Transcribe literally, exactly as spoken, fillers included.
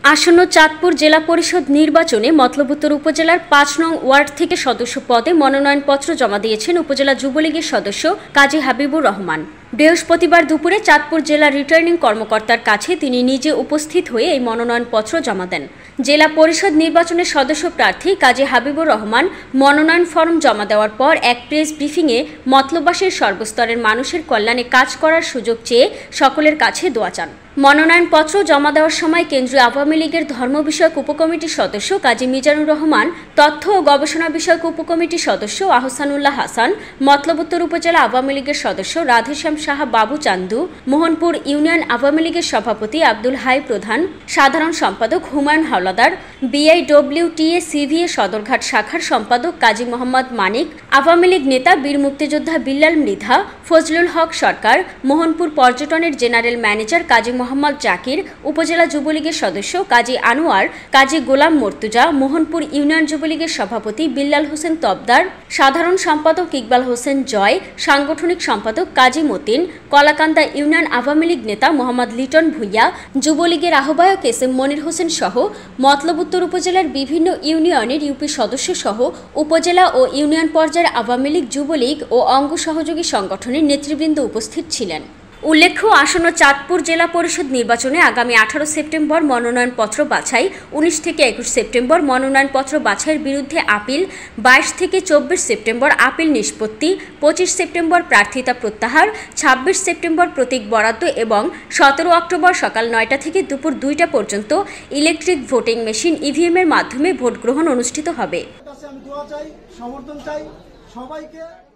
আসন্ন চাঁদপুর জেলা পরিষদ নির্বাচনে মতলব উত্তর উপজেলার পাঁচ নং ওয়ার্ড থেকে সদস্য পদে মনোনয়নপত্র জমা দিয়েছেন উপজেলা যুবলীগের সদস্য কাজী হাবিবুর রহমান। বৃহস্পতিবার দুপুরে চাঁদপুর জেলা রিটার্নিং কর্মকর্তার কাছে তিনি নিজে উপস্থিত হয়ে এই মনোনয়নপত্র জমা দেন। জেলা পরিষদ নির্বাচনের সদস্য প্রার্থী কাজী হাবিবুর রহমান মনোনয়ন ফর্ম জমা দেওয়ার পর এক প্রেস ব্রিফিংয়ে মতলববাসীর সর্বস্তরের মানুষের কল্যাণে কাজ করার সুযোগ চেয়ে সকলের কাছে দোয়া চান। মনোনয়নপত্র জমা দেওয়ার সময় কেন্দ্রীয় আওয়ামী লীগের ধর্ম বিষয়ক উপকমিটির সদস্য কাজী মিজানুর রহমান, তথ্য ও গবেষণা বিষয়ক উপকমিটির সদস্য আহসানুল্লাহ হাসান, মতলব উত্তর উপজেলা আওয়ামী লীগের সদস্য রাধেশ্যাম সাহা বাবু চান্দু, মোহনপুর ইউনিয়ন আওয়ামী লীগের সভাপতি আব্দুল হাই প্রধান, সাধারণ সম্পাদক হুমায়ুন হাওলাদার, বিআইডব্লিউটিএ সিভিএ সদরঘাট শাখার সম্পাদক কাজী মোহাম্মদ মানিক, আওয়ামী লীগ নেতা বীর মুক্তিযোদ্ধা বিল্লাল মৃধা, ফজলুল হক সরকার, মোহনপুর পর্যটনের জেনারেল ম্যানেজার কাজী মোহাম্মদ জাকির, উপজেলা যুবলীগের সদস্য কাজী আনোয়ার, কাজী গোলাম মর্তুজা, মোহনপুর ইউনিয়ন যুবলীগের সভাপতি বিল্লাল হোসেন তবদার, সাধারণ সম্পাদক ইকবাল হোসেন জয়, সাংগঠনিক সম্পাদক কাজী মতিন, কলাকান্দা ইউনিয়ন আওয়ামী লীগ নেতা মোহাম্মদ লিটন ভুইয়া, যুবলীগের আহ্বায়ক এস এম মনির হোসেন সহ মতলব উত্তর উপজেলার বিভিন্ন ইউনিয়নের ইউপি সদস্য সহ উপজেলা ও ইউনিয়ন পর্যায়ের আওয়ামী লীগ, যুবলীগ ও অঙ্গ সহযোগী সংগঠনের নেতৃবৃন্দ উপস্থিত ছিলেন। উল্লেখ্য, আসন্ন চাঁদপুর জেলা পরিষদ নির্বাচনে আগামী আঠারো সেপ্টেম্বর মনোনয়নপত্র বাছাই, উনিশ থেকে একুশ সেপ্টেম্বর মনোনয়নপত্র বাছাইয়ের বিরুদ্ধে আপিল, বাইশ থেকে চব্বিশ সেপ্টেম্বর আপিল নিষ্পত্তি, পঁচিশ সেপ্টেম্বর প্রার্থিতা প্রত্যাহার, ছাব্বিশ সেপ্টেম্বর প্রতীক বরাদ্দ এবং সতেরো অক্টোবর সকাল নয়টা থেকে দুপুর দুইটা পর্যন্ত ইলেকট্রিক ভোটিং মেশিন ইভিএমের মাধ্যমে ভোট গ্রহণ অনুষ্ঠিত হবে।